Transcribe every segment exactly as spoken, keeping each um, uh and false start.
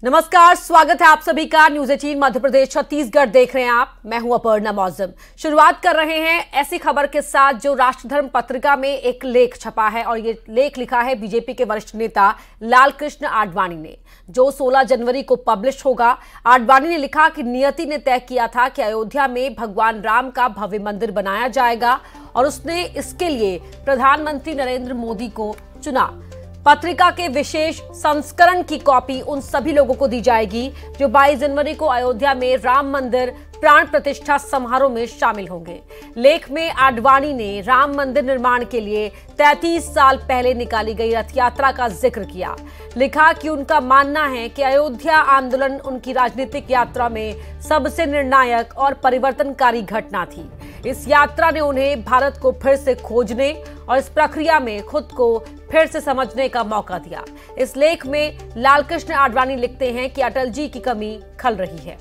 नमस्कार, स्वागत है आप सभी का न्यूज एटीन मध्य प्रदेश छत्तीसगढ़ देख रहे हैं आप। मैं हूं अपर्णा मौजम। शुरुआत कर रहे हैं ऐसी खबर के साथ जो राष्ट्रधर्म पत्रिका में एक लेख छपा है और ये लेख लिखा है बीजेपी के वरिष्ठ नेता लालकृष्ण आडवाणी ने, जो सोलह जनवरी को पब्लिश होगा। आडवाणी ने लिखा कि नियति ने तय किया था कि अयोध्या में भगवान राम का भव्य मंदिर बनाया जाएगा और उसने इसके लिए प्रधानमंत्री नरेंद्र मोदी को चुना। पत्रिका के विशेष संस्करण की कॉपी उन सभी लोगों को दी जाएगी जो बाईस जनवरी को अयोध्या में राम मंदिर प्राण प्रतिष्ठा समारोह में शामिल होंगे। लेख में आडवाणी ने राम मंदिर निर्माण के लिए तैंतीस साल पहले निकाली गई रथ यात्रा का जिक्र किया। लिखा कि उनका मानना है कि अयोध्या आंदोलन उनकी राजनीतिक यात्रा में सबसे निर्णायक और परिवर्तनकारी घटना थी। इस यात्रा ने उन्हें भारत को फिर से खोजने और इस प्रक्रिया में खुद को फिर से समझने का मौका दिया। इस लेख में लालकृष्ण आडवाणी लिखते हैं कि अटल जी की कमी खल रही है।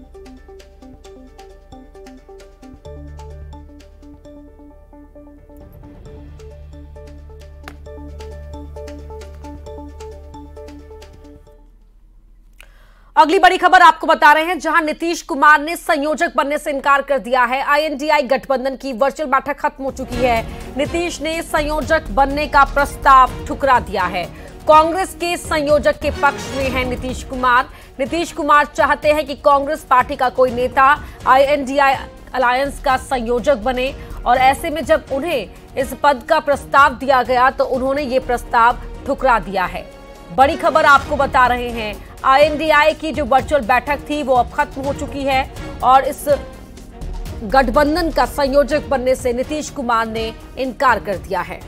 अगली बड़ी खबर आपको बता रहे हैं, जहां नीतीश कुमार ने संयोजक बनने से इनकार कर दिया है। आई एन डी आई गठबंधन की वर्चुअल बैठक खत्म हो चुकी है। नीतीश ने संयोजक बनने का प्रस्ताव ठुकरा दिया है। कांग्रेस के संयोजक के पक्ष में है नीतीश कुमार। नीतीश कुमार चाहते हैं कि कांग्रेस पार्टी का कोई नेता I N D I alliance का संयोजक बने और ऐसे में जब उन्हें इस पद का प्रस्ताव दिया गया तो उन्होंने ये प्रस्ताव ठुकरा दिया है। बड़ी खबर आपको बता रहे हैं, आई एन डी आई की जो वर्चुअल बैठक थी वो अब खत्म हो चुकी है और इस गठबंधन का संयोजक बनने से नीतीश कुमार ने इनकार कर दिया है।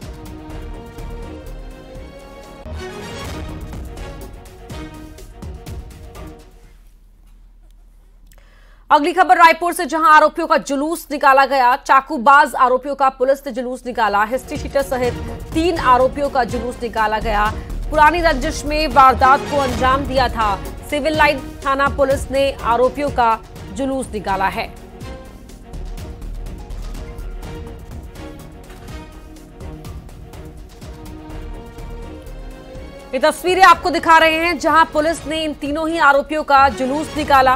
अगली खबर रायपुर से, जहां आरोपियों का जुलूस निकाला गया। चाकूबाज आरोपियों का पुलिस ने जुलूस निकाला। हिस्ट्री शीटर सहित तीन आरोपियों का जुलूस निकाला गया। पुरानी रंजिश में वारदात को अंजाम दिया था। सिविल लाइन थाना पुलिस ने आरोपियों का जुलूस निकाला है। ये तस्वीरें आपको दिखा रहे हैं जहां पुलिस ने इन तीनों ही आरोपियों का जुलूस निकाला।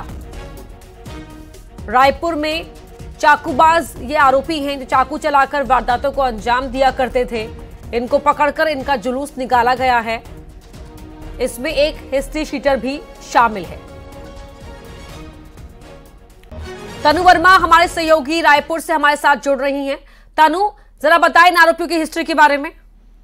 रायपुर में चाकूबाज ये आरोपी हैं जो चाकू चलाकर वारदातों को अंजाम दिया करते थे। इनको पकड़कर इनका जुलूस निकाला गया है। इसमें एक हिस्ट्री शीटर भी शामिल है। तनु वर्मा हमारे सहयोगी रायपुर से हमारे साथ जुड़ रही हैं। तनु, जरा बताएं इन आरोपियों की हिस्ट्री के बारे में।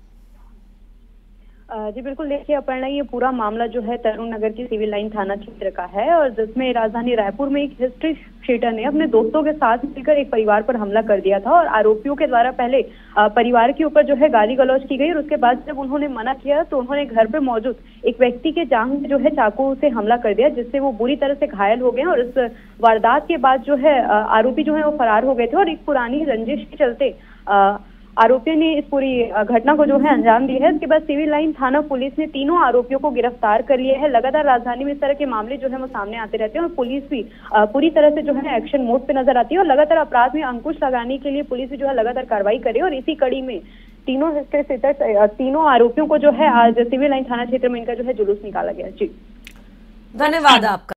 जी बिल्कुल, देखिए अपर्णा, ये पूरा मामला जो है तरुण नगर की सिविल लाइन थाना क्षेत्र का है और जिसमें राजधानी रायपुर में एक हिस्ट्री शीटर ने अपने दोस्तों के साथ मिलकर एक परिवार पर हमला कर दिया था और आरोपियों के द्वारा पहले परिवार के ऊपर जो है गाली गलौज की गई और उसके बाद जब उन्होंने मना किया तो उन्होंने घर पे मौजूद एक व्यक्ति के जांघ में जो है चाकू से हमला कर दिया, जिससे वो बुरी तरह से घायल हो गए और इस वारदात के बाद जो है आरोपी जो है वो फरार हो गए थे और एक पुरानी रंजिश के चलते आरोपियों ने इस पूरी घटना को जो है अंजाम दिया है। इसके बाद सिविल लाइन थाना पुलिस ने तीनों आरोपियों को गिरफ्तार कर लिया है। लगातार राजधानी में इस तरह के मामले जो है वो सामने आते रहते हैं और पुलिस भी पूरी तरह से जो है एक्शन मोड पे नजर आती है और लगातार अपराध में अंकुश लगाने के लिए पुलिस भी जो है लगातार कार्रवाई करे और इसी कड़ी में तीनों हिस्से तीनों आरोपियों को जो है आज सिविल लाइन थाना क्षेत्र में इनका जो है जुलूस निकाला गया। जी धन्यवाद आपका।